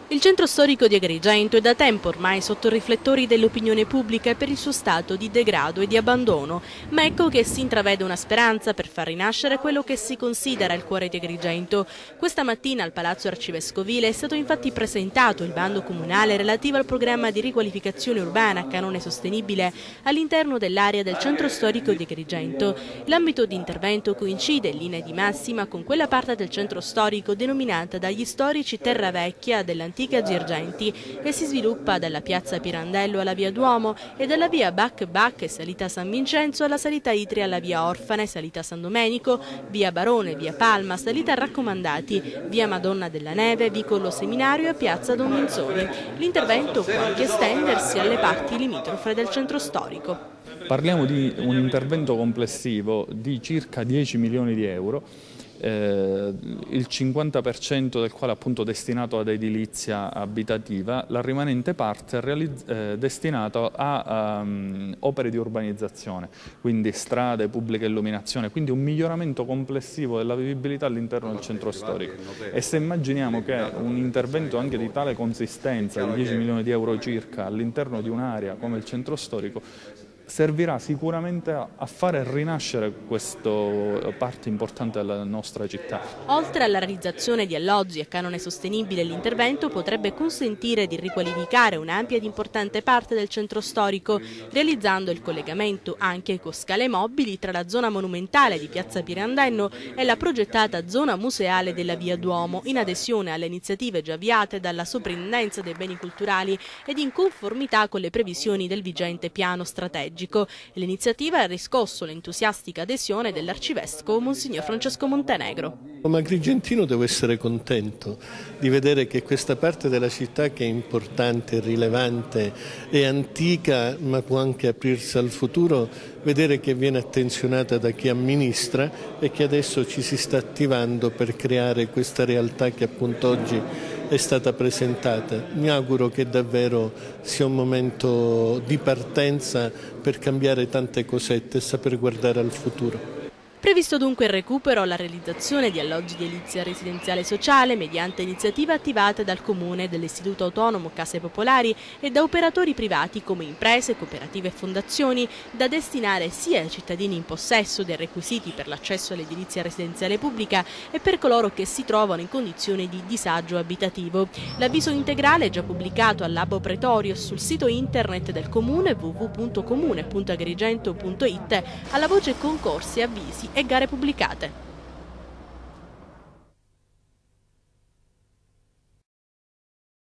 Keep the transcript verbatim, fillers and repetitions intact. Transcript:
Il centro storico di Agrigento è da tempo ormai sotto i riflettori dell'opinione pubblica per il suo stato di degrado e di abbandono, ma ecco che si intravede una speranza per far rinascere quello che si considera il cuore di Agrigento. Questa mattina al Palazzo Arcivescovile è stato infatti presentato il bando comunale relativo al programma di riqualificazione urbana a canone sostenibile all'interno dell'area del centro storico di Agrigento. L'ambito di intervento coincide in linea di massima con quella parte del centro storico denominata dagli storici Terra Vecchia dell'antica Girgenti, che si sviluppa dalla piazza Pirandello alla via Duomo e dalla via Bac Bac e salita San Vincenzo alla salita Itria alla via Orfane, salita San Domenico, via Barone, via Palma, salita Raccomandati, via Madonna della Neve, vicolo Seminario e piazza Don Minzoni. L'intervento può anche estendersi alle parti limitrofe del centro storico. Parliamo di un intervento complessivo di circa dieci milioni di euro, eh, il cinquanta per cento del quale appunto destinato ad edilizia abitativa, la rimanente parte eh, destinato a um, opere di urbanizzazione, quindi strade, pubblica illuminazione, quindi un miglioramento complessivo della vivibilità all'interno del centro storico. E se immaginiamo che un intervento anche di tale consistenza, di dieci milioni di euro circa, all'interno di un'area come il centro storico, servirà sicuramente a fare rinascere questa parte importante della nostra città. Oltre alla realizzazione di alloggi a canone sostenibile, l'intervento potrebbe consentire di riqualificare un'ampia ed importante parte del centro storico, realizzando il collegamento anche con scale mobili tra la zona monumentale di Piazza Pirandello e la progettata zona museale della via Duomo, in adesione alle iniziative già avviate dalla Soprintendenza dei Beni Culturali ed in conformità con le previsioni del vigente piano strategico. L'iniziativa ha riscosso l'entusiastica adesione dell'arcivescovo Monsignor Francesco Montenegro. Come agrigentino devo essere contento di vedere che questa parte della città, che è importante, rilevante, è antica ma può anche aprirsi al futuro, vedere che viene attenzionata da chi amministra e che adesso ci si sta attivando per creare questa realtà che appunto oggi è stata presentata. Mi auguro che davvero sia un momento di partenza per cambiare tante cosette e saper guardare al futuro. Previsto dunque il recupero alla realizzazione di alloggi di edilizia residenziale sociale mediante iniziative attivate dal Comune, dall'Istituto Autonomo Case Popolari e da operatori privati come imprese, cooperative e fondazioni, da destinare sia ai cittadini in possesso dei requisiti per l'accesso all'edilizia residenziale pubblica e per coloro che si trovano in condizioni di disagio abitativo. L'avviso integrale è già pubblicato al Labo Pretorio sul sito internet del Comune w w w punto comune punto agrigento punto it alla voce concorsi, avvisi e gare pubblicate.